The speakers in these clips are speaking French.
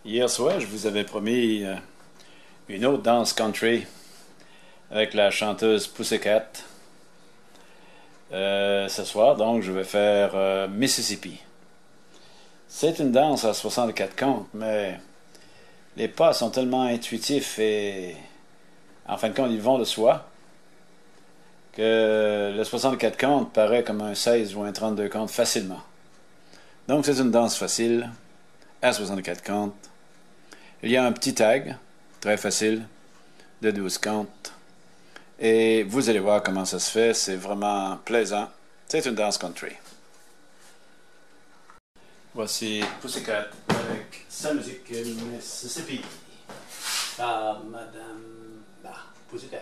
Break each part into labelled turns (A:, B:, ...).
A: Hier soir, je vous avais promis une autre danse country avec la chanteuse Pussycat. Ce soir, donc, je vais faire Mississippi. C'est une danse à 64 comptes, mais les pas sont tellement intuitifs et, en fin de compte, ils vont de soi que le 64 comptes paraît comme un 16 ou un 32 comptes facilement. Donc, c'est une danse facile à 64 comptes. Il y a un petit tag, très facile, de 12 comptes. Et vous allez voir comment ça se fait, c'est vraiment plaisant. C'est une danse country. Voici Pussycat avec sa musique Mississippi. Ah, Madame Pussycat.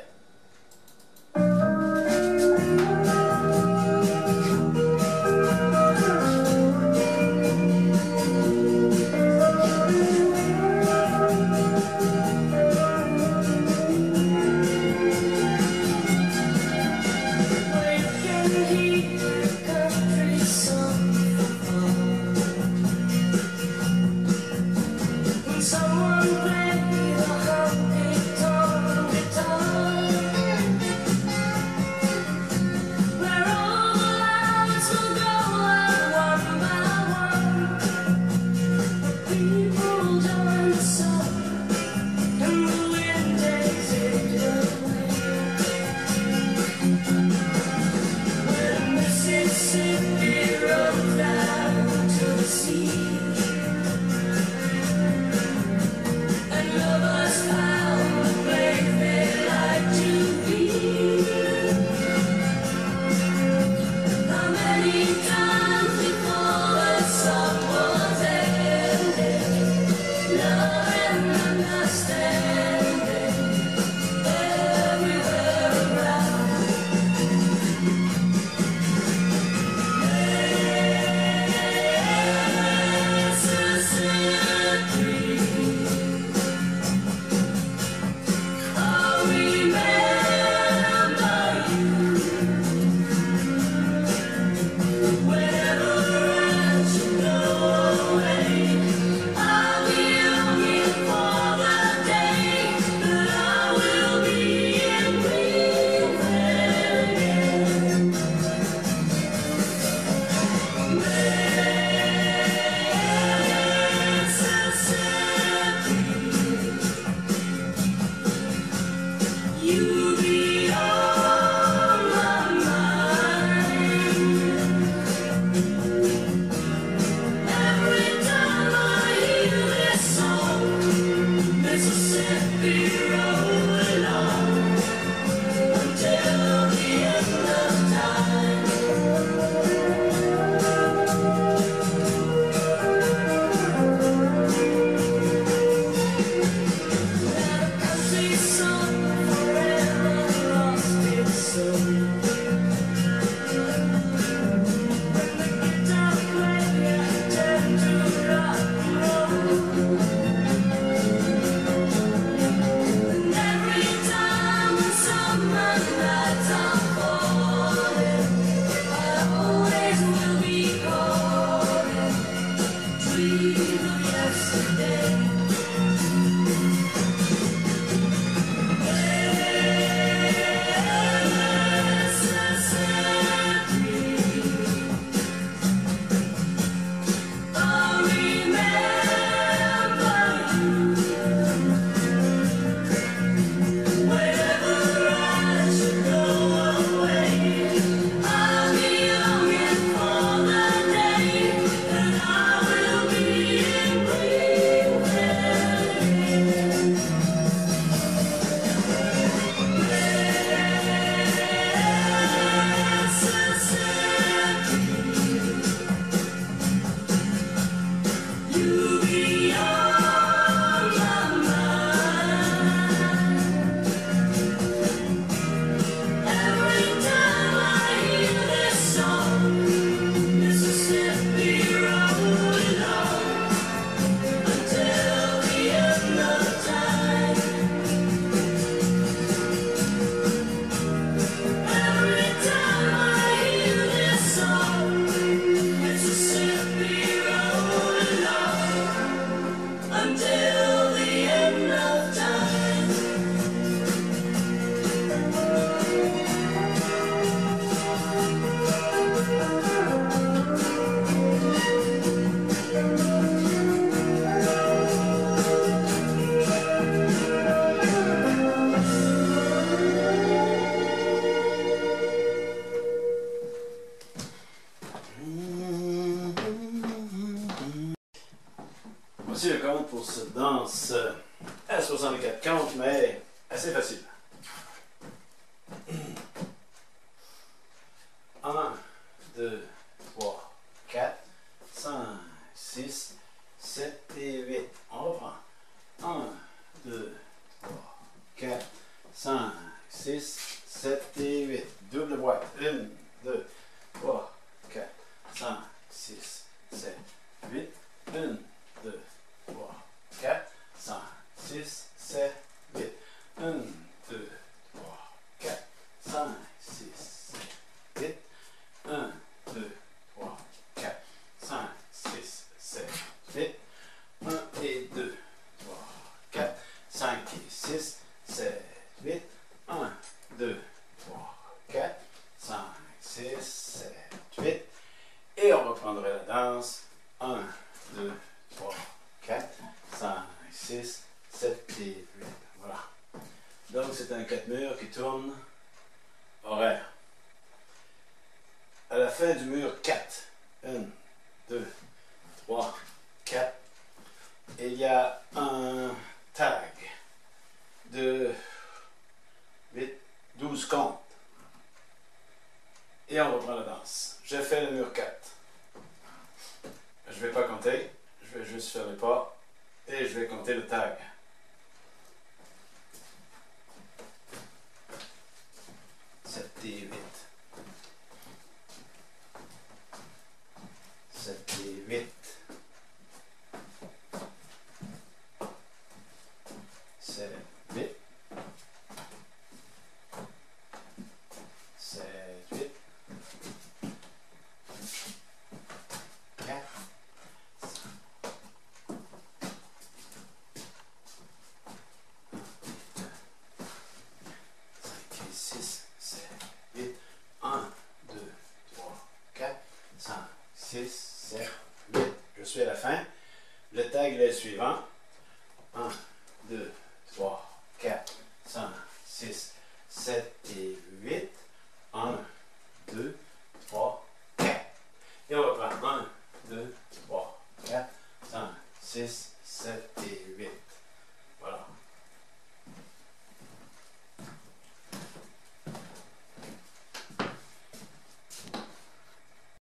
B: Someone play the honky tonk guitar.
A: Voici le compte pour cette danse à 64 comptes, mais assez facile. 1, 2, 3, 4, 5, 6, 7 et 8. On reprend. 1, 2, 3, 4, 5, 6, 7 et 8. Double boîte. 1, 2, 3, 4, 5, 6, 7, 8. 1, 2, 3, 4, 5, 6, 7, 8. 1, 2, 3, 4, 5, 6, 7, 8. 1, 2, 3, 4, 5, 6, 7, 8. 1 et 2, 3, 4, 5 et 6, 7, 8. 1, 2, 3, 4, 5, 6, 7, 8. Et on reprendrait la danse. 1, 2, 3, 4, 5, 6, 7 et 8. Voilà. Donc c'est un 4 murs qui tourne horaire. À la fin du mur 4, 1, 2, 3, 4, il y a un tag de 8, 12 comptes. Et on reprend la danse. J'ai fait le mur 4. Je ne vais pas compter, je vais juste faire les pas et je vais compter le tag. 7 et 8. 7 et 8. 7, 8. 7, 8. 4. 5 et 6, 7, 8. 1, 2, 3, 4, 5, 6, 7, 8. Je suis à la fin. Le tag est le suivant. 1, 2, 3, 4, 5, 6, 7 et 8. 1, 2, 3, 4. Et on reprend. 1, 2, 3, 4, 5, 6, 7 et 8.